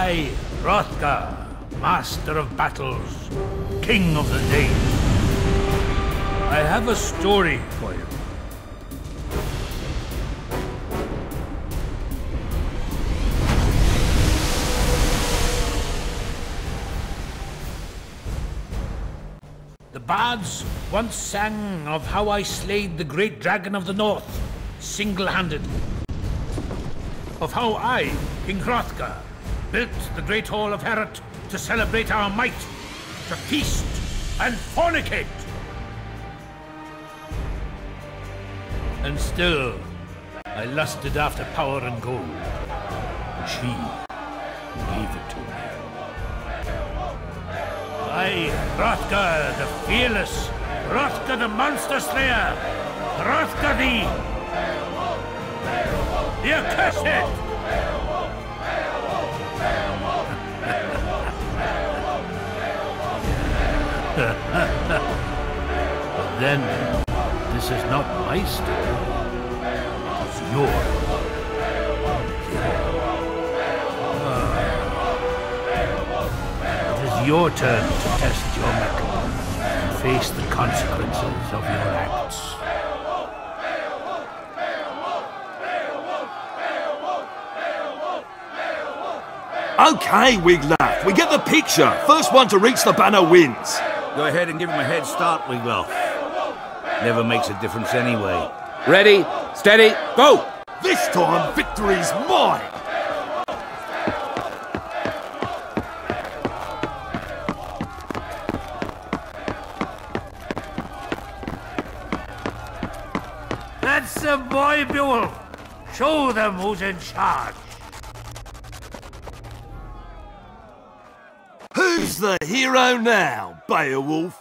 I, Hrothgar, Master of Battles, King of the Danes. I have a story for you. The bards once sang of how I slayed the great dragon of the north, single-handedly. Of how I, King Hrothgar, built the great hall of Heorot to celebrate our might, to feast and fornicate. And still, I lusted after power and gold. And she gave it to me. I, Hrothgar the fearless, Hrothgar the monster slayer, Hrothgar the accursed! But then, this is not my story. It's yours. It is your turn to test your mettle and face the consequences of your acts. Okay, Wiglaf, we get the picture. First one to reach the banner wins. Go ahead and give him a head start, Wiglaf. Never makes a difference anyway. Ready, steady, go! This time, victory's mine! That's the boy, Beowulf. Show them who's in charge. Who's the hero now, Beowulf?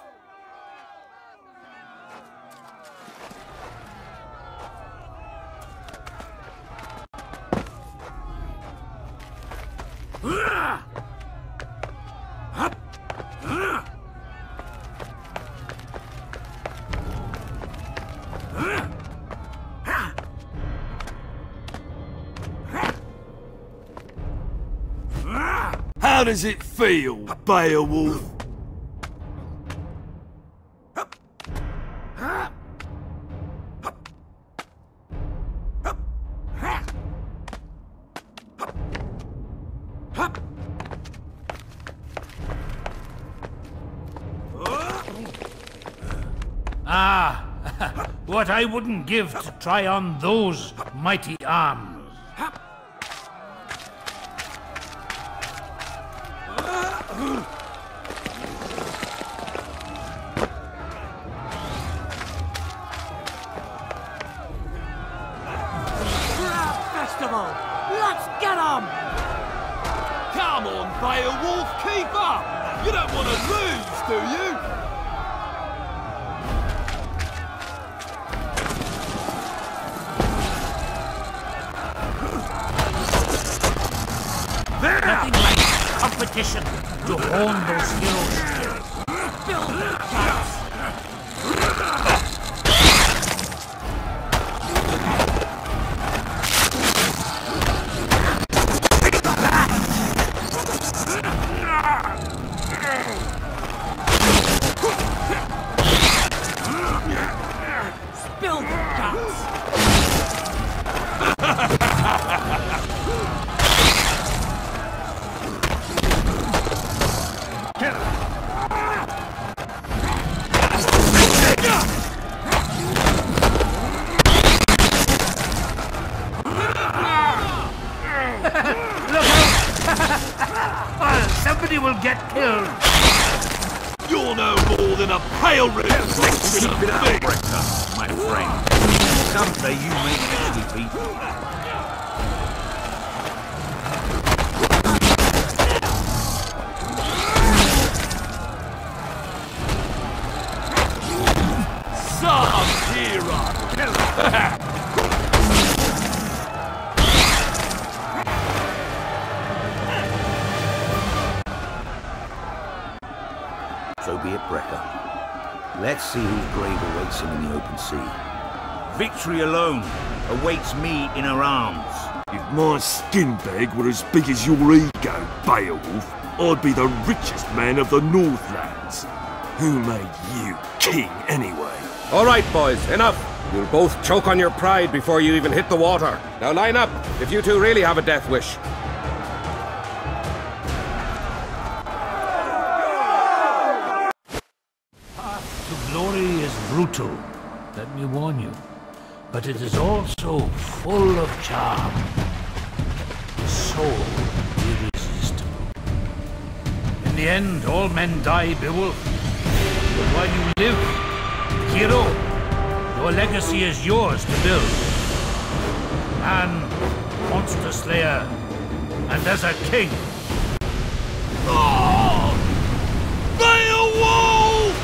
How does it feel, Beowulf? What I wouldn't give to try on those mighty arms. Festival! Let's get 'em! Come on, Beowulf, keep up! You don't want to lose, do you? Nothing like competition to hone those heroes' skills. Build the guts! Spill the guts! Somebody will get killed. You're no more than a pale reflection of Keep it up, me. Brecca, my friend. Someday you may actually beat me. Sub-Hero! So be it, Brecca. Let's see whose grave awaits him in the open sea. Victory alone awaits me in her arms. If my skin bag were as big as your ego, Beowulf, I'd be the richest man of the Northlands. Who made you king, anyway? All right, boys, enough. You'll both choke on your pride before you even hit the water. Now line up, if you two really have a death wish. Path to glory is brutal, let me warn you. But it is also full of charm. So irresistible. In the end, all men die, Beowulf. But while you live, hero, your legacy is yours to build. Man, monster slayer, and as a king. Oh! Beowulf!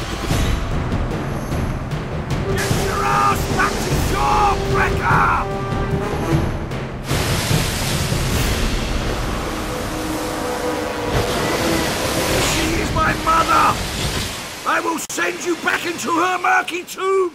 Get your ass back to Shawbreaker! She is my mother! I will send you back into her murky tomb!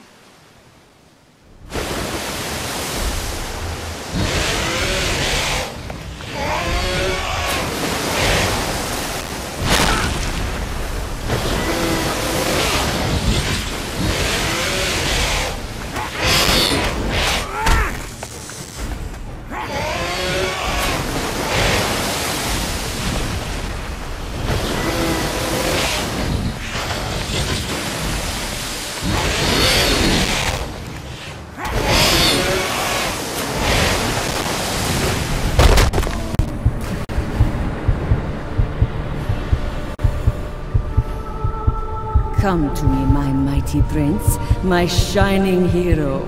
Come to me, my mighty prince, my shining hero.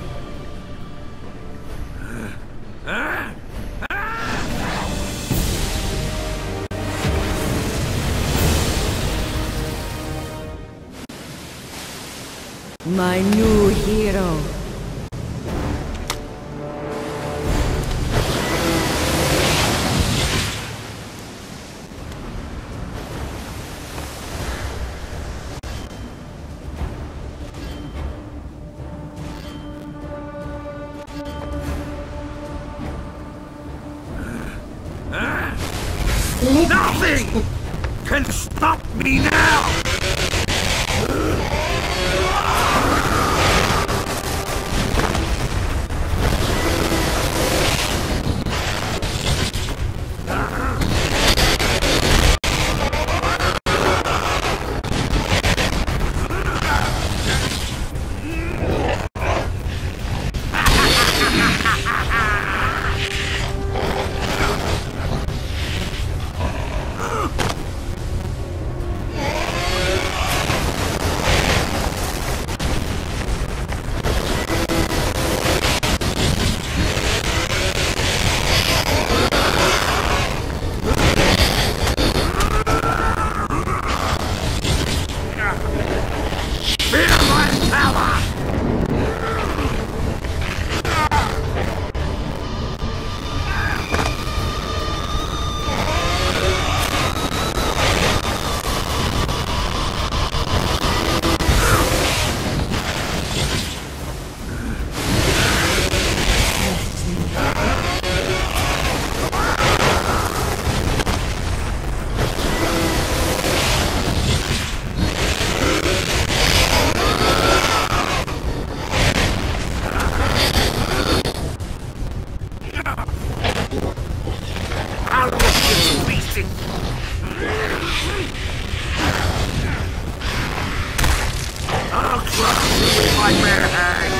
My new hero. Nothing can stop me now! I'll crush you with my bare hands!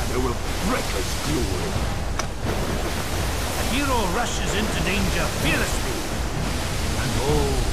shadow of reckless glory. A hero rushes into danger fearlessly. And oh,